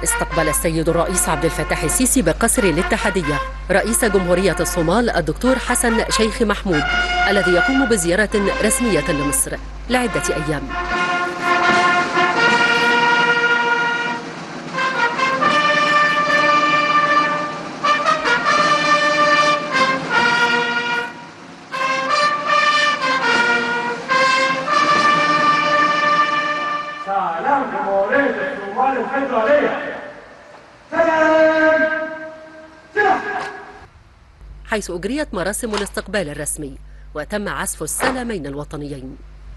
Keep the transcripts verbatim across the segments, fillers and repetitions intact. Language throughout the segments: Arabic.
استقبل السيد الرئيس عبد الفتاح السيسي بقصر الاتحادية رئيس جمهورية الصومال الدكتور حسن شيخ محمود الذي يقوم بزيارة رسمية لمصر لعدة أيام. حيث أجريت مراسم الاستقبال الرسمي وتم عزف السلامين الوطنيين.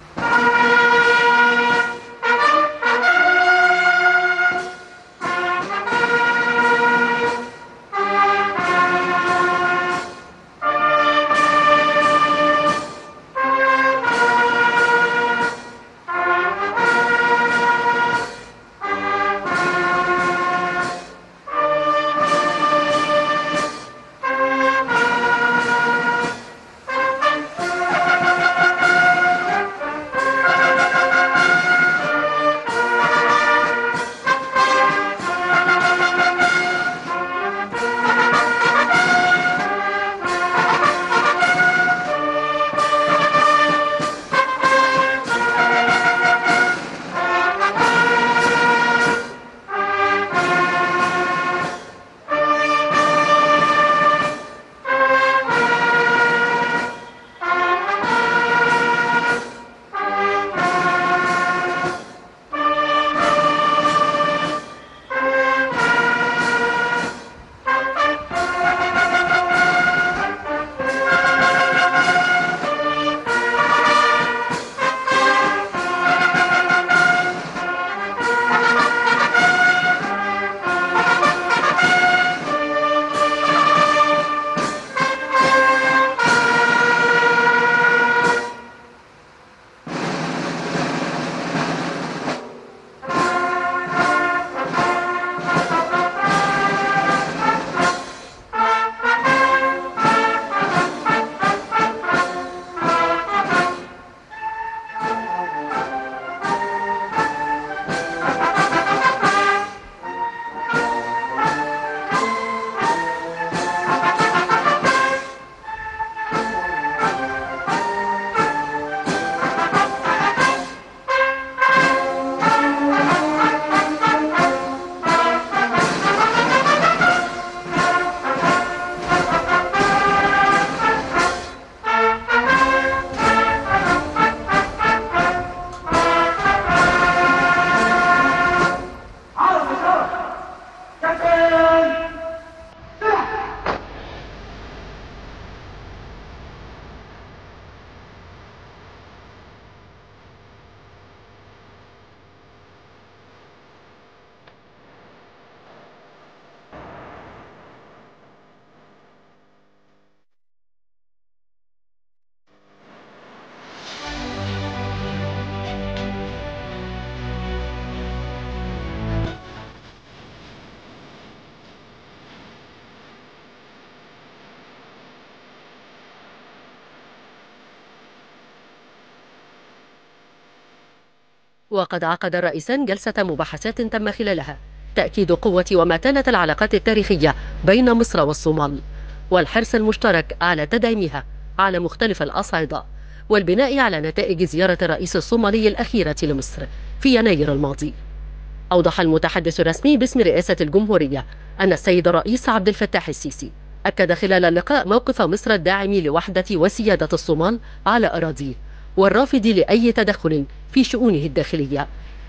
وقد عقد الرئيسان جلسة مباحثات تم خلالها تأكيد قوة ومتانة العلاقات التاريخية بين مصر والصومال والحرص المشترك على تدعيمها على مختلف الأصعدة والبناء على نتائج زيارة الرئيس الصومالي الأخيرة لمصر في يناير الماضي. أوضح المتحدث الرسمي باسم رئاسة الجمهورية أن السيد الرئيس عبد الفتاح السيسي أكد خلال اللقاء موقف مصر الداعم لوحدة وسيادة الصومال على أراضيه والرافض لأي تدخل في شؤونه الداخلية.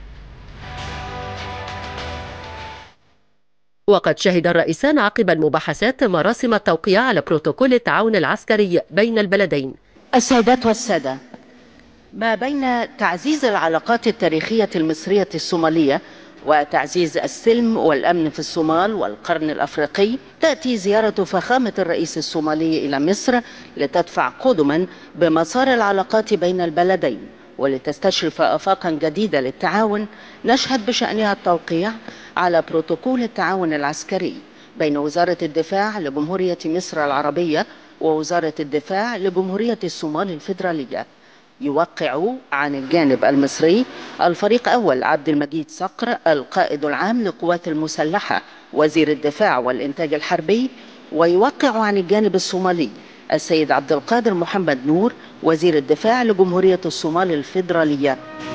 وقد شهد الرئيسان عقب المباحثات مراسم التوقيع على بروتوكول التعاون العسكري بين البلدين. السيدات والسادة، ما بين تعزيز العلاقات التاريخية المصرية الصومالية وتعزيز السلم والأمن في الصومال والقرن الأفريقي، تأتي زيارة فخامة الرئيس الصومالي إلى مصر لتدفع قدما بمسار العلاقات بين البلدين ولتستشرف آفاقا جديدة للتعاون، نشهد بشأنها التوقيع على بروتوكول التعاون العسكري بين وزارة الدفاع لجمهورية مصر العربية ووزارة الدفاع لجمهورية الصومال الفيدرالية، يوقع عن الجانب المصري الفريق أول عبد المجيد صقر القائد العام للقوات المسلحة وزير الدفاع والإنتاج الحربي، ويوقع عن الجانب الصومالي السيد عبد القادر محمد نور وزير الدفاع لجمهورية الصومال الفيدرالية.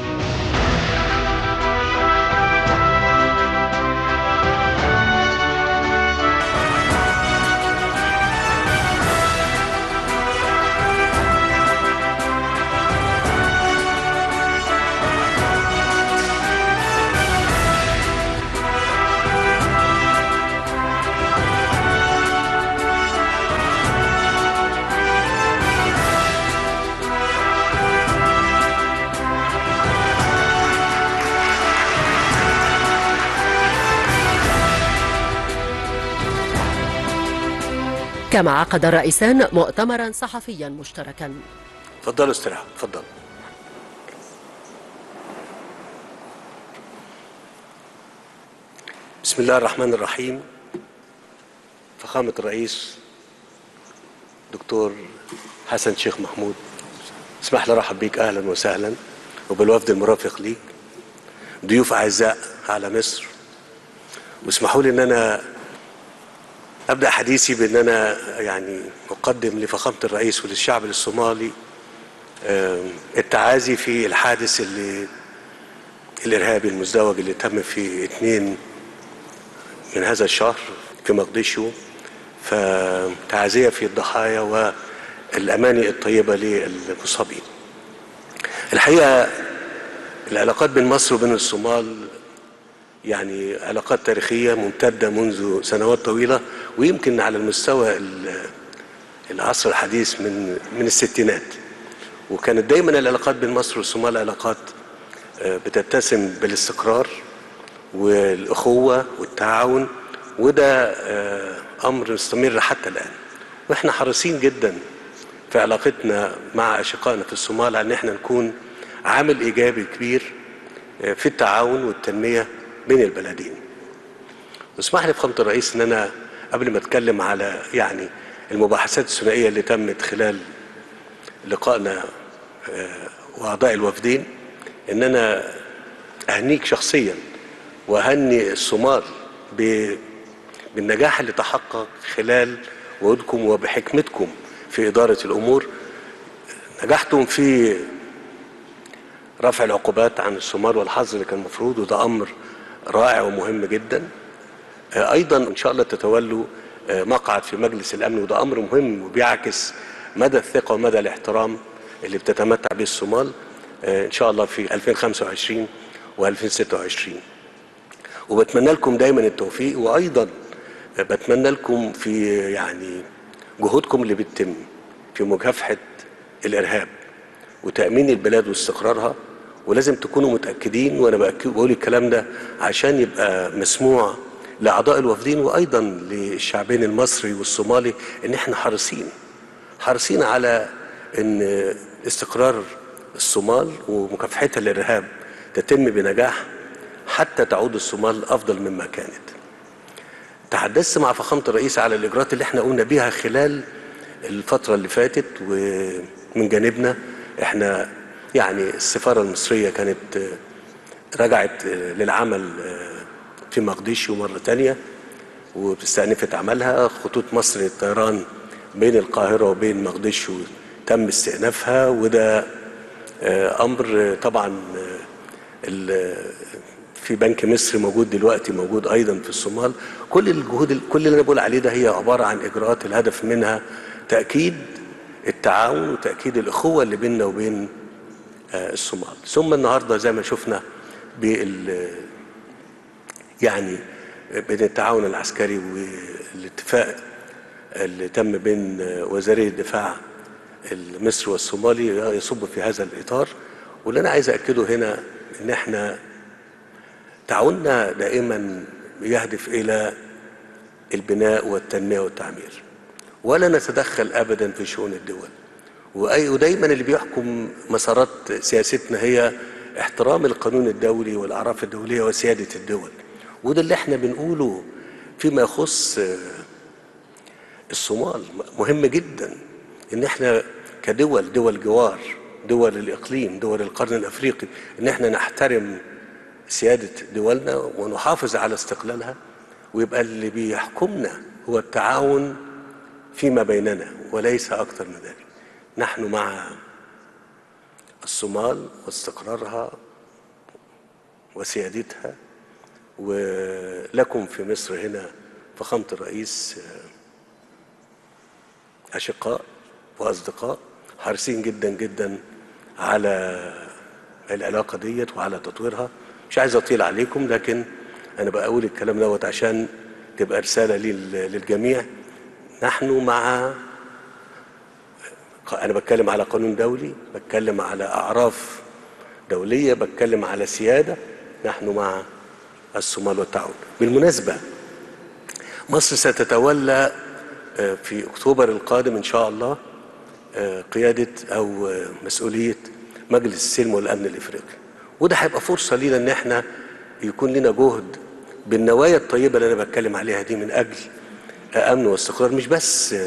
كما عقد الرئيسان مؤتمرا صحفيا مشتركا. تفضلوا استراحة. تفضل. بسم الله الرحمن الرحيم. فخامة الرئيس دكتور حسن شيخ محمود، اسمح لي ارحب بيك اهلا وسهلا وبالوفد المرافق ليك، ضيوف اعزاء على مصر، واسمحوا لي ان انا ابدا حديثي بان انا يعني اقدم لفخامة الرئيس وللشعب الصومالي التعازي في الحادث اللي الارهابي المزدوج اللي تم في اثنين من هذا الشهر في مقديشو، فتعازية في الضحايا والاماني الطيبة للمصابين. الحقيقة العلاقات بين مصر وبين الصومال يعني علاقات تاريخية ممتدة منذ سنوات طويلة، ويمكن على المستوى العصر الحديث من من الستينات، وكانت دايما العلاقات بين مصر والصومال علاقات بتتسم بالاستقرار والأخوة والتعاون، وده أمر مستمر حتى الآن، وإحنا حريصين جدا في علاقتنا مع أشقائنا في الصومال أن احنا نكون عامل إيجابي كبير في التعاون والتنمية بين البلدين. واسمح لي فخامة الرئيس ان انا قبل ما اتكلم على يعني المباحثات الثنائية اللي تمت خلال لقائنا واعضاء الوفدين، ان انا اهنيك شخصيا واهني الصومال بالنجاح اللي تحقق خلال وجودكم وبحكمتكم في إدارة الأمور. نجحتم في رفع العقوبات عن الصومال والحظر اللي كان المفروض، وده أمر رائع ومهم جدا. أيضا إن شاء الله تتولوا مقعد في مجلس الأمن، وده أمر مهم وبيعكس مدى الثقة ومدى الاحترام اللي بتتمتع به الصومال إن شاء الله في ألفين وخمسة وعشرين وألفين وستة وعشرين. وبتمنى لكم دايما التوفيق، وأيضا بتمنى لكم في يعني جهودكم اللي بتتم في مكافحة الإرهاب وتأمين البلاد واستقرارها. ولازم تكونوا متأكدين، وأنا بقول الكلام ده عشان يبقى مسموع لأعضاء الوفدين وأيضا للشعبين المصري والصومالي، إن إحنا حريصين حريصين على إن استقرار الصومال ومكافحتها للإرهاب تتم بنجاح حتى تعود الصومال أفضل مما كانت. تحدثت مع فخامة الرئيس على الإجراءات اللي احنا قمنا بيها خلال الفترة اللي فاتت، ومن جانبنا احنا يعني السفارة المصرية كانت رجعت للعمل في مقديشو مرة تانية واستأنفت عملها. خطوط مصر للطيران بين القاهرة وبين مقديشو تم استئنافها، وده أمر طبعا في بنك مصر موجود دلوقتي موجود أيضا في الصومال. كل الجهود كل اللي أنا بقول عليه ده هي عبارة عن إجراءات الهدف منها تأكيد التعاون وتأكيد الأخوة اللي بيننا وبين الصومال. ثم النهاردة زي ما شفنا بال يعني بين التعاون العسكري والاتفاق اللي تم بين وزيري الدفاع المصري والصومالي يصب في هذا الإطار. واللي أنا عايز أكده هنا إن احنا تعاوننا دائما يهدف إلى البناء والتنمية والتعمير، ولا نتدخل أبدا في شؤون الدول، ودايما اللي بيحكم مسارات سياستنا هي احترام القانون الدولي والأعراف الدولية وسيادة الدول. وده اللي احنا بنقوله فيما يخص الصومال. مهم جدا ان احنا كدول دول جوار دول الإقليم، دول القرن الأفريقي، إن احنا نحترم سيادة دولنا ونحافظ على استقلالها، ويبقى اللي بيحكمنا هو التعاون فيما بيننا وليس أكثر من ذلك. نحن مع الصومال واستقرارها وسيادتها، ولكم في مصر هنا فخامة الرئيس أشقاء وأصدقاء حريصين جدا جدا على العلاقة ديت وعلى تطويرها. مش عايز أطيل عليكم، لكن أنا بقول الكلام دوت عشان تبقى رسالة للجميع. نحن مع، أنا بتكلم على قانون دولي، بتكلم على أعراف دولية، بتكلم على سيادة. نحن مع الصومال والتعاون. بالمناسبة مصر ستتولى في أكتوبر القادم إن شاء الله قيادة أو مسؤولية مجلس السلم والأمن الإفريقي، وده هيبقى فرصة لينا إن احنا يكون لنا جهد بالنوايا الطيبة اللي أنا بتكلم عليها دي من أجل أمن واستقرار، مش بس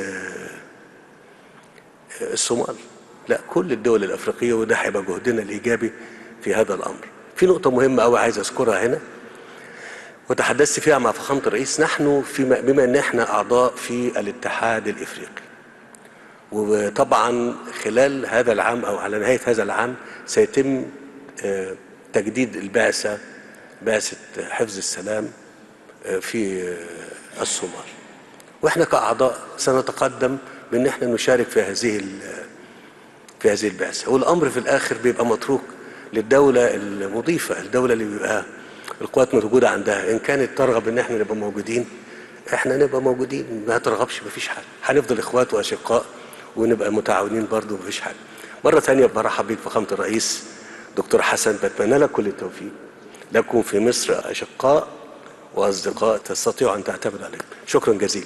الصومال، لا كل الدول الأفريقية، وده هيبقى جهدنا الإيجابي في هذا الأمر. في نقطة مهمة أوي عايز أذكرها هنا وتحدثت فيها مع فخامة الرئيس. نحن فيما بما أن احنا أعضاء في الاتحاد الإفريقي، وطبعا خلال هذا العام أو على نهاية هذا العام سيتم تجديد البعثة، بعثة حفظ السلام في الصومال، واحنا كأعضاء سنتقدم بأن احنا نشارك في هذه في هذه البعثة، والأمر في الآخر بيبقى متروك للدولة المضيفة، الدولة اللي بيبقى القوات موجودة عندها. إن كانت ترغب إن احنا نبقى موجودين احنا نبقى موجودين، ما ترغبش مفيش حاجة، هنفضل إخوات وأشقاء ونبقى متعاونين برضو مفيش حاجة. مرة ثانية برحب بيك فخامة الرئيس دكتور حسن، بتمنى لك كل التوفيق. لكم في مصر أشقاء وأصدقاء تستطيعوا أن تعتمد عليهم. شكرا جزيلا.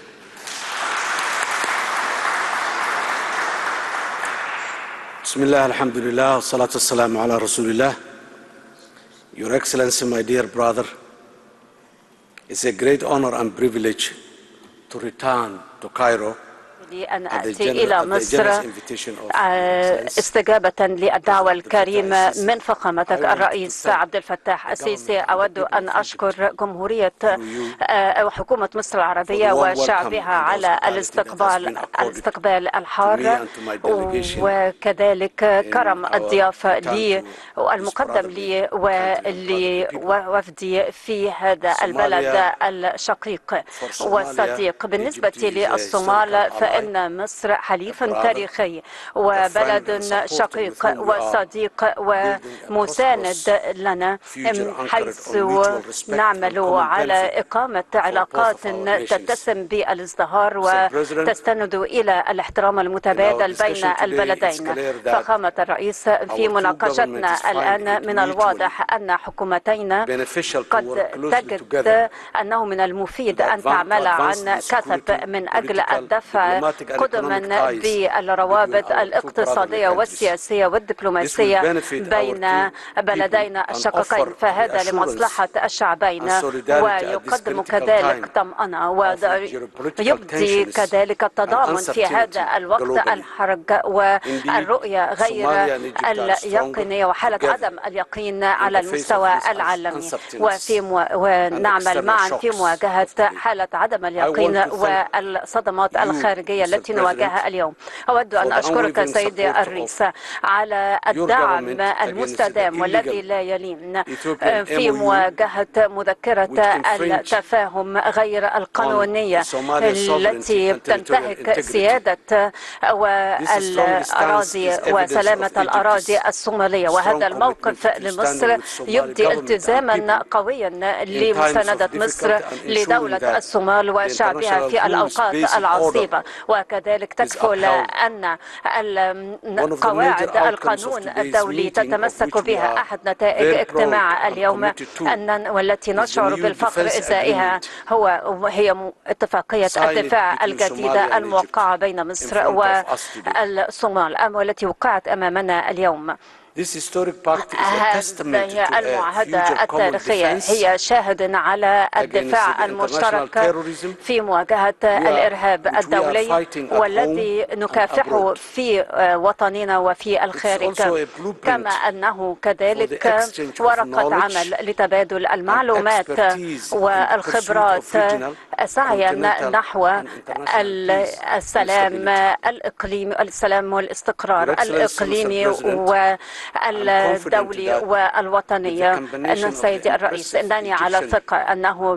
بسم الله، الحمد لله، والصلاة والسلام على رسول الله. Your Excellency, my dear brother, it's a great honor and privilege to return to Cairo أن أتي إلى مصر استجابة للدعوة الكريمة من فخامتك الرئيس عبد الفتاح السيسي. أود أن أشكر جمهورية وحكومة مصر العربية وشعبها على الاستقبال الاستقبال الحار، وكذلك كرم الضيافة لي المقدم لي ولوفدي في هذا البلد الشقيق والصديق. بالنسبة للصومال فإن إن مصر حليف تاريخي وبلد شقيق وصديق ومساند لنا، حيث نعمل على إقامة علاقات تتسم بالازدهار وتستند إلى الاحترام المتبادل بين البلدين. فخامة الرئيس، في مناقشتنا الآن من الواضح أن حكومتين قد تجد أنه من المفيد أن تعمل عن كثب من أجل الدفع قدما بالروابط الاقتصادية والسياسية والدبلوماسية بين بلدينا الشقيقين، فهذا لمصلحة الشعبين ويقدم كذلك طمأنة ويبدي كذلك التضامن في هذا الوقت الحرج والرؤية غير اليقينية وحالة عدم اليقين على المستوى العالمي، وفي مو... ونعمل معا في مواجهة حالة عدم اليقين والصدمات الخارجية التي نواجهها اليوم. أود أن أشكرك سيدي الرئيس على الدعم المستدام والذي لا يلين في مواجهة مذكرة التفاهم غير القانونية التي تنتهك سيادة والأراضي وسلامة الأراضي الصومالية. وهذا الموقف لمصر يبدي التزاما قويا لمساندة مصر لدولة الصومال وشعبها في الأوقات العصيبة، وكذلك تكفل أن قواعد القانون الدولي تتمسك بها. أحد نتائج اجتماع اليوم أن والتي نشعر بالفخر إزائها هو هي اتفاقية الدفاع الجديدة الموقعة بين مصر والصومال والتي وقعت أمامنا اليوم. هذه المعاهدة التاريخية هي شاهد على الدفاع المشترك في مواجهة الإرهاب الدولي والذي نكافحه في وطننا وفي الخارج، كما أنه كذلك ورقة عمل لتبادل المعلومات والخبرات سعيا نحو السلام الإقليمي السلام والاستقرار الإقليمي والدولي والوطني. سيدي الرئيس، إنني على ثقة أنه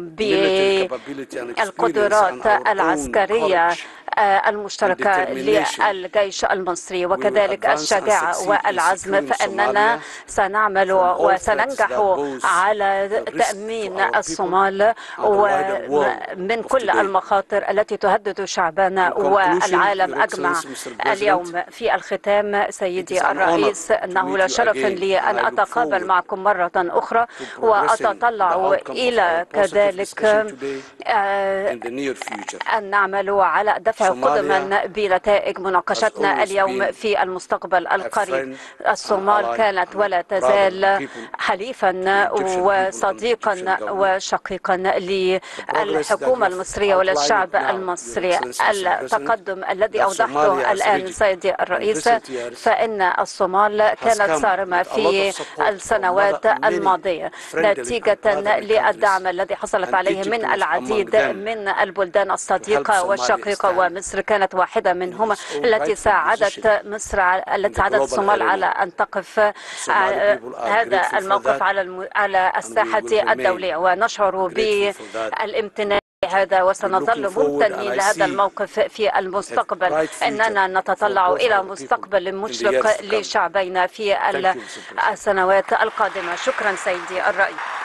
بالقدرات العسكرية المشتركة للجيش المصري وكذلك الشجاعة والعزم فإننا سنعمل وسننجح على تأمين الصومال ومن كل المخاطر التي تهدد شعبنا والعالم أجمع. اليوم في الختام سيدي الرئيس، أنه لشرف لي أن أتقابل معكم مرة أخرى وأتطلع إلى كذلك أن نعمل على دفع قدما بنتائج مناقشتنا اليوم في المستقبل القريب. الصومال كانت ولا تزال حليفا وصديقا وشقيقا للحكومة المصرية وللشعب المصري. التقدم الذي أوضحته الآن سيدي الرئيس فإن الصومال كانت صارمة في السنوات الماضية نتيجة للدعم الذي حصلت عليه من العديد من البلدان الصديقة والشقيقة، ومصر كانت واحدة منهم التي ساعدت مصر التي ساعدت الصومال على أن تقف هذا الموقف على على الساحة الدولية، ونشعر بالامتنان هذا وسنظل ممتنين لهذا الموقف في المستقبل. إننا نتطلع إلى مستقبل مشرق لشعبينا في السنوات القادمة. شكرا سيدي الرئيس.